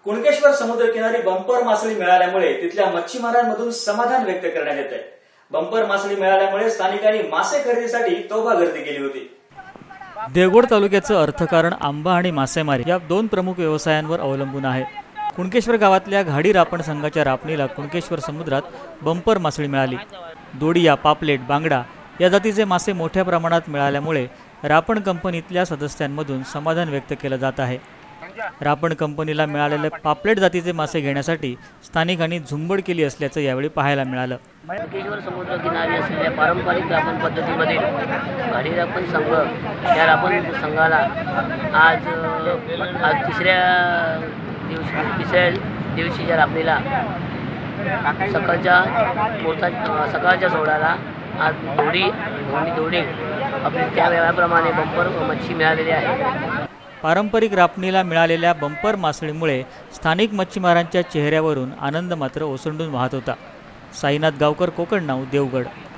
कुणकेश्वर समुद्रकिनारी बंपर मासळी मिळाल्यामुळे तिथल्या मच्छीमारांमधून समाधान व्यक्त करण्यात येत आहे। बंपर मासळी मिळाल्यामुळे स्थानिकांनी मासे खरेदीसाठी तोफा गर्दी केली होती। देवगड तालुक्याचं अर्थकारण आंबा आणि मासेमारी या दोन प्रमुख व्यवसायांवर अवलंबून आहे। कुणकेश्वर गावातल्या घाडी रापण संघाच्या रापणीला कुणकेश्वर समुद्रात बंपर मासळी मिळाली। दोडिया, पापलेट, बांगडा या जातीचे मासे मोठ्या प्रमाणात मिळाल्यामुळे रापण कंपनीतल्या सदस्यांमधून समाधान व्यक्त केलं जात आहे। रापण कंपनीला मिळालेले पापलेट जातीचे मासे घेण्यासाठी स्थानिकांनी झुंबड केली असल्याचं यावेळी पाहायला मिळालं। कुणकेश्वर समुद्र किनारी असलेल्या पारंपरिक रापण पद्धतीमध्ये घाडी रापण संघ या रापण संघाला आज तिसऱ्या दिवशीच्या रापणीला सकाळच्या सोडाला आज दोडी आपली त्या वेळाप्रमाणे बंपर मच्छी मिळालेली आहे। पारंपरिक रापणीला मिळालेल्या बंपर मासळीमुळे स्थानिक मच्छीमारांच्या चेहऱ्यावरून आनंद मात्र ओसंडून वाहत होता। साईनाथ गावकर, कोकण नाऊ, देवगड।